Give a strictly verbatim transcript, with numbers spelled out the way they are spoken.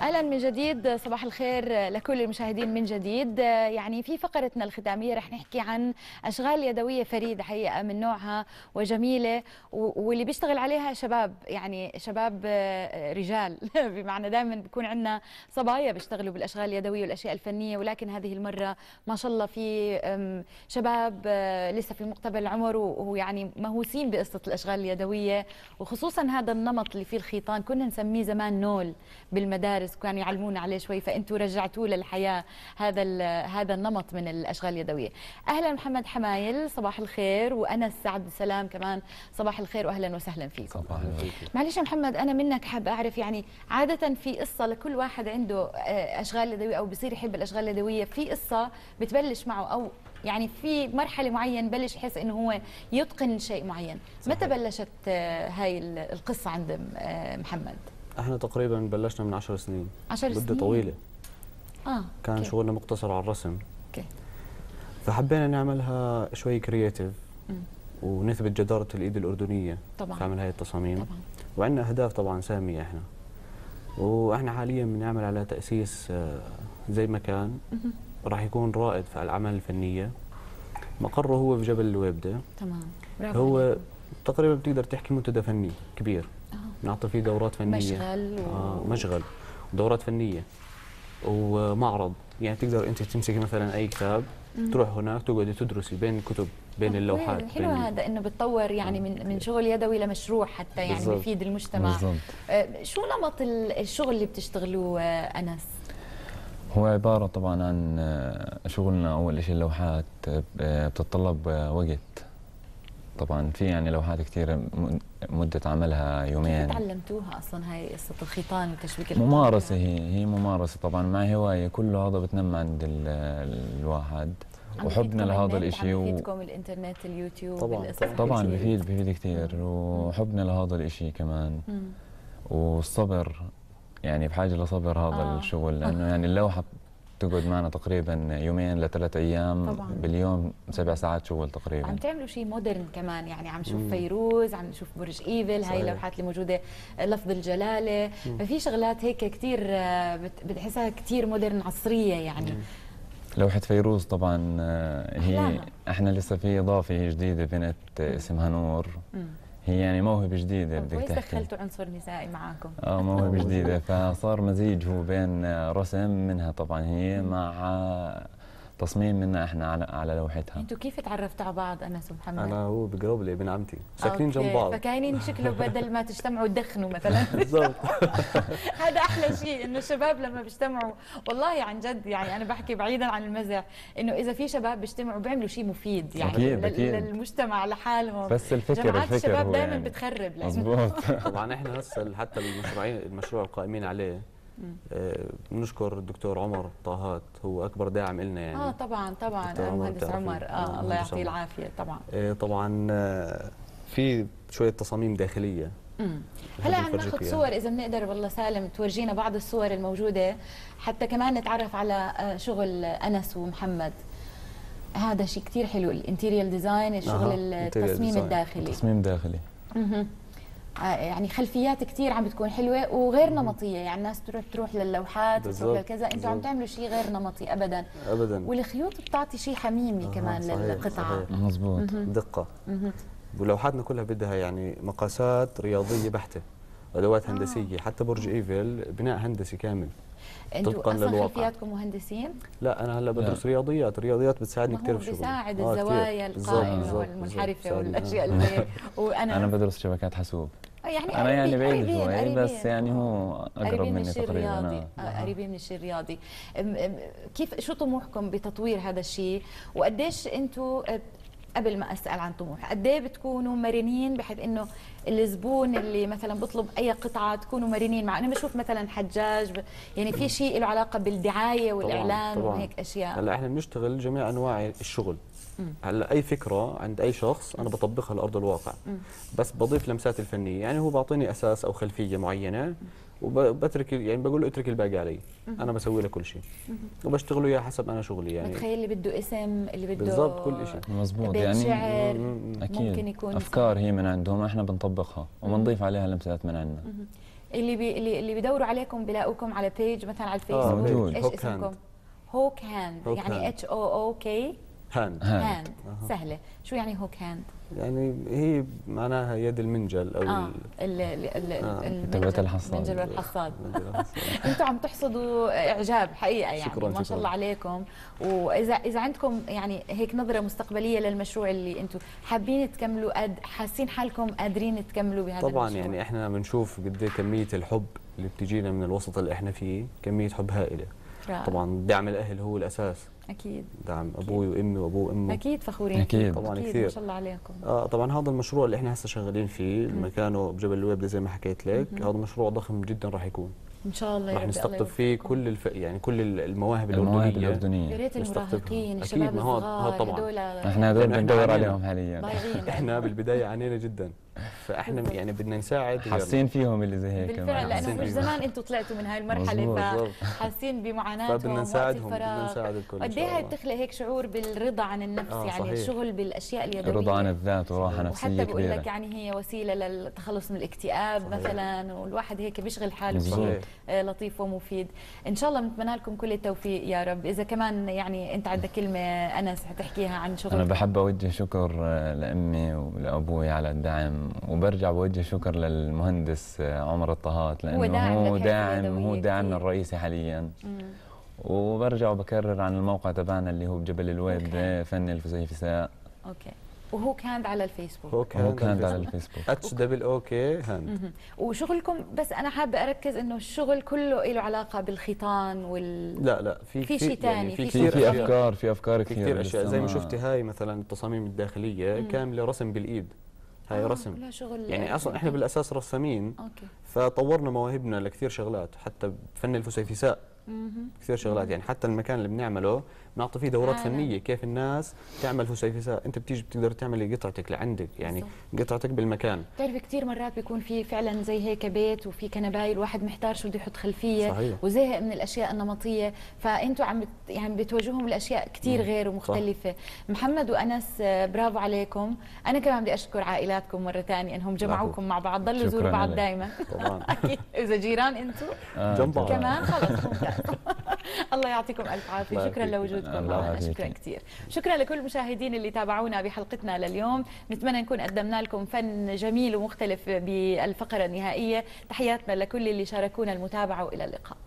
اهلا من جديد، صباح الخير لكل المشاهدين من جديد. يعني في فقرتنا الختاميه رح نحكي عن اشغال يدويه فريده حقيقه من نوعها وجميله، واللي بيشتغل عليها شباب، يعني شباب رجال بمعنى دائما بيكون عندنا صبايا بيشتغلوا بالاشغال اليدويه والاشياء الفنيه، ولكن هذه المره ما شاء الله في شباب لسه في مقتبل العمر ويعني مهووسين بقصه الاشغال اليدويه، وخصوصا هذا النمط اللي فيه الخيطان كنا نسميه زمان نول بالمدارس، كانوا يعلمونا عليه شوي، فانتم رجعتوه للحياه هذا هذا النمط من الاشغال اليدويه. اهلا محمد حمايل، صباح الخير، وانس عبد السلام كمان صباح الخير واهلا وسهلا فيكم. صباح الخير. معلش يا محمد، انا منك حاب اعرف، يعني عاده في قصه لكل واحد عنده اشغال يدويه او بصير يحب الاشغال اليدويه، في قصه بتبلش معه او يعني في مرحله معينه بلش يحس انه هو يتقن شيء معين. صحيح. متى بلشت هاي القصه عند محمد؟ احنا تقريبا بلشنا من عشر سنين. عشر سنين؟ مدة طويلة. اه كان أوكي. شغلنا مقتصر على الرسم. اوكي. فحبينا نعملها شوي كرياتيف ونثبت جدارة الإيد الأردنية طبعا في عمل هاي التصاميم. طبعا. وعندنا أهداف طبعا سامية احنا. واحنا حاليا بنعمل على تأسيس زي مكان راح يكون رائد في الأعمال الفنية. مقره هو في جبل الويبدة. تمام. هو عليكم. تقريبا بتقدر تحكي منتدى فني كبير. نعطي فيه دورات فنية، مشغل و... آه مشغل ودورات فنية ومعرض. يعني تقدر انت تمسكي مثلا اي كتاب مم. تروح هناك تقعدي تدرسي بين الكتب، بين اللوحات. حلو هذا انه بتطور يعني من من شغل يدوي لمشروع حتى يعني بالزبط. بيفيد المجتمع. بالضبط. آه شو نمط الشغل اللي بتشتغلوه آه انس؟ هو عبارة طبعا عن شغلنا أول شيء اللوحات بتتطلب وقت. طبعا في يعني لوحات كثيرة مدة عملها يومين. كيف تعلمتوها أصلا هاي قصة الخيطان وتشبيك الخيطان؟ ممارسة، هي هي ممارسة طبعا مع هواية، كل هذا بتنمى عند الواحد وحبنا لهذا الشيء. عم بفيدكم الانترنت، اليوتيوب، طبعا طبعا بفيد بفيد كثير، وحبنا لهذا الشيء كمان. مم. والصبر، يعني بحاجة لصبر هذا آه. الشغل، لأنه يعني اللوحة تقعد معنا تقريبا يومين لثلاث ايام طبعاً. باليوم سبع ساعات شغل تقريبا. عم تعملوا شيء مودرن كمان، يعني عم نشوف فيروز، عم نشوف برج ايفل، هاي اللوحات اللي موجوده لفظ الجلاله، مم. ففي شغلات هيك كثير بتحسها كثير مودرن عصريه يعني. مم. لوحه فيروز طبعا هي أحلاها. احنا لسه في اضافه جديده بنت اسمها نور. مم. هي يعني موهبة جديدة بدك تحكي. كويس دخلتوا عنصر نسائي معاكم. اه موهبة جديدة، فصار مزيج هو بين رسم منها طبعا هي مع تصميم منا احنا على على لوحتها. انتوا كيف تعرفتوا على بعض انس ومحمد؟ انا هو بقرب لي ابن عمتي، ساكنين جنب بعض. فكاينين شكله بدل ما تجتمعوا تدخنوا مثلا. بالضبط. هذا احلى شيء، انه الشباب لما بيجتمعوا، والله عن جد يعني انا بحكي بعيدا عن المزح، انه اذا في شباب بيجتمعوا بيعملوا شيء مفيد يعني أكيد أكيد. للمجتمع لحالهم. بس الفكر جماعات الفكر الشباب دائما يعني بتخرب. مضبوط. طبعا احنا هسه حتى المشروعين المشروع القائمين عليه بنشكر آه الدكتور عمر طاهات، هو اكبر داعم لنا يعني. اه طبعا طبعا المهندس عمر، اه الله يعطيه العافيه طبعا. آه طبعا آه في شويه تصاميم داخليه. امم هلا عم ناخذ صور اذا بنقدر والله سالم تورجينا بعض الصور الموجوده حتى كمان نتعرف على شغل انس ومحمد. هذا شيء كثير حلو، الانتيريال ديزاين، الشغل آه التصميم الداخلي. تصميم داخلي. اها يعني خلفيات كثير عم بتكون حلوه وغير نمطيه، يعني الناس تروح تروح للوحات وتروح لكذا، انتم عم تعملوا شيء غير نمطي ابدا ابدا، والخيوط بتعطي شيء حميمي آه كمان صحيح للقطعه. مضبوط. دقه. ولوحاتنا كلها بدها يعني مقاسات رياضيه بحته، ادوات آه. هندسيه، حتى برج ايفل بناء هندسي كامل. انتوا اصلا خلفياتكم مهندسين؟ لا انا هلا بدرس رياضيات، الرياضيات بتساعدني كثير في شغلي. بيساعد آه الزوايا القائمه والمنحرفه والاشياء اللي هيك. وانا انا بدرس شبكات حاسوب. يعني انا يعني بعيد شوي بس يعني هو اقرب مني تقريبا. قريبين من الشيء الرياضي. كيف شو طموحكم بتطوير هذا الشيء، وقديش انتم قبل ما اسال عن طموح قد ايه بتكونوا مرنين بحيث انه الزبون اللي مثلا بيطلب اي قطعه تكونوا مرنين معه؟ انا بشوف مثلا حجاج ب... يعني في شيء له علاقه بالدعايه والاعلان طبعاً طبعاً. وهيك اشياء. هلا احنا بنشتغل جميع انواع الشغل، هلا اي فكره عند اي شخص انا بطبقها على ارض الواقع، بس بضيف لمسات الفنيه، يعني هو بعطيني اساس او خلفيه معينه وبترك، يعني بقول له اترك الباقي علي، انا بسوي له كل شيء وبشتغله اياه حسب انا شغلي. يعني بتخيل اللي بده اسم، اللي بده بالضبط كل شيء مزبوط، يعني يعني اكيد ممكن يكون افكار هي من عندهم احنا بنطبقها وبنضيف عليها لمسات من عندنا. اللي بي اللي اللي بيدوروا عليكم بيلاقوكم على بيج مثلا على الفيسبوك. آه موجود. ايش اسمكم؟ هوك هاند، يعني اتش او او كي هاند. هاند سهله. شو يعني هوك هاند؟ يعني هي معناها يد المنجل او اه تبعت الحصاد، المنجل والحصاد. انتم عم تحصدوا اعجاب حقيقه، يعني شكرا ما شاء الله عليكم. واذا اذا عندكم يعني هيك نظره مستقبليه للمشروع اللي انتم حابين تكملوا، قد حاسين حالكم قادرين تكملوا بهذا طبعا المشروع؟ يعني احنا بنشوف قد ايه كميه الحب اللي بتجينا من الوسط اللي احنا فيه، كميه حب هائله. رائع. طبعا دعم الاهل هو الاساس. اكيد دعم ابوي وامي وابوه وامه. اكيد فخورين اكيد طبعا أكيد كثير. ما شاء الله عليكم. اه طبعا هذا المشروع اللي احنا هسه شغالين فيه مكانه بجبل الويبده زي ما حكيت لك، هذا مشروع ضخم جدا راح يكون ان شاء الله. راح نستقطب فيه كل الف... يعني كل المواهب المواهب الاردنيه. الأردنية. يا ريت المراهقين الشباب الصغار هدول، احنا هدول بندور عليهم حاليا. احنا بالبدايه عانينا جدا، فاحنا يعني بدنا نساعد حاسين فيهم اللي زي هيك بالفعل، لانه مش زمان انتم طلعتوا من هاي المرحله، فحاسين بمعاناتهم فبدنا نساعدهم، بدنا نساعد الكل. قد ايه هي بتخلق هيك شعور بالرضا عن النفس. آه يعني صحيح. الشغل بالاشياء اليدويه، رضا عن الذات وراحه نفسيه كبيره، وحتى بقول لك يعني هي وسيله للتخلص من الاكتئاب صحيح. مثلا، والواحد هيك بيشغل حاله بشيء لطيف ومفيد. ان شاء الله بنتمنى لكم كل التوفيق يا رب. اذا كمان يعني انت عندك كلمه انس حتحكيها عن شغلك. انا بحب اوجه شكر لامي ولابوي على الدعم، وبرجع بوجه شكر للمهندس عمر الطهات لانه هو داعم هو داعم هو داعمنا الرئيسي حاليا. مم. وبرجع وبكرر عن الموقع تبعنا اللي هو بجبل الويبده فن الفسيفساء. اوكي. وهوك هاند على الفيسبوك. هوك هاند, هاند على الفيسبوك. اتش دبل او كي هاند. وشغلكم بس انا حابه اركز انه الشغل كله له علاقه بالخيطان وال لا لا في في شيء ثاني، يعني في كثير في افكار في افكار كثير, كثير اشياء زي ما شفتي. هاي مثلا التصاميم الداخليه مم. كامله رسم بالايد. هاي آه رسم يعني اصلا احنا بالاساس رسامين. أوكي. فطورنا مواهبنا لكثير شغلات، حتى بفن الفسيفساء كثير شغلات. يعني حتى المكان اللي بنعمله بنعطي فيه دورات فنيه كيف الناس تعمل فسيفساء. انت بتيجي بتقدر تعملي قطعتك لعندك، يعني بالضبط. قطعتك بالمكان. بتعرفي كثير مرات بيكون في فعلا زي هيك بيت وفي كنبايه، الواحد محتار شو بده يحط خلفيه صحيح. وزهق من الاشياء النمطيه، فانتم عم بت يعني بتواجههم الاشياء كثير غير ومختلفه. صح. محمد وانس برافو عليكم. انا كمان بدي اشكر عائلاتكم مره ثانيه انهم جمعوكم مع بعض. ضلوا زوروا بعض دائما طبعا. اكيد اذا جيران انتم آه جنب بعض كمان خلص ممتاز. الله يعطيكم الف عافيه. شكرا لوجودكم معنا، شكرا كثير. شكرا لكل المشاهدين اللي تابعونا بحلقتنا لليوم. نتمنى نكون قدمنا لكم فن جميل ومختلف بالفقره النهائيه. تحياتنا لكل اللي شاركونا المتابعه والى اللقاء.